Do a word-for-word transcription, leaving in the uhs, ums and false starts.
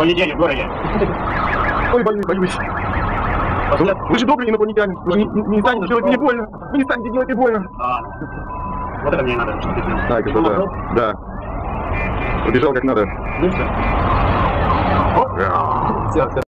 поведение в городе. Ой, боюсь, боюсь. Вы же добрый инопланетянин. Вы не, не, не станете делать мне больно. Вы не станете делать мне больно. А, вот это мне и надо, чтобы ты сделал. Так, это да. Да. Побежал как надо. Ну все. Все, все.